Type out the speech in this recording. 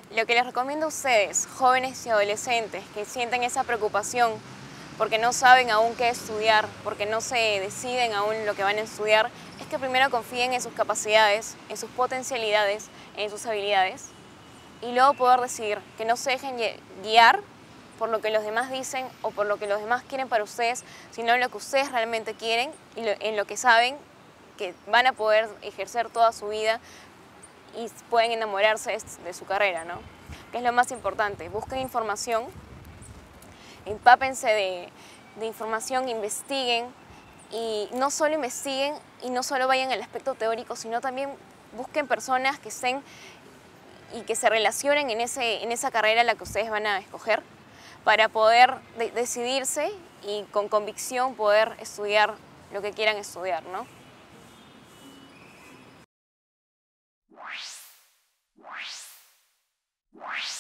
Lo que les recomiendo a ustedes, jóvenes y adolescentes que sienten esa preocupación porque no saben aún qué estudiar, porque no se deciden aún lo que van a estudiar, es que primero confíen en sus capacidades, en sus potencialidades, en sus habilidades, y luego poder decidir, que no se dejen guiar por lo que los demás dicen o por lo que los demás quieren para ustedes, sino en lo que ustedes realmente quieren y en lo que saben que van a poder ejercer toda su vida y pueden enamorarse de su carrera, ¿no? Que es lo más importante. Busquen información, empápense de información, investiguen, y no solo investiguen y no solo vayan al aspecto teórico, sino también busquen personas que estén y que se relacionen en esa carrera a la que ustedes van a escoger para poder decidirse y con convicción poder estudiar lo que quieran estudiar, ¿no?